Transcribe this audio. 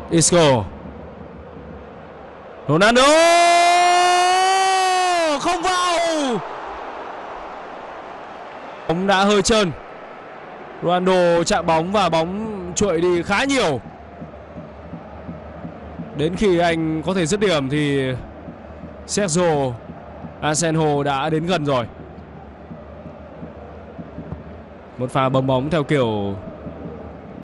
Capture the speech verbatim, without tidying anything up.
Isco. Ronaldo không vào. Bóng đã hơi trơn. Ronaldo chạm bóng và bóng trụi đi khá nhiều. Đến khi anh có thể dứt điểm thì Sergio Asenjo đã đến gần rồi. Một pha bấm bóng theo kiểu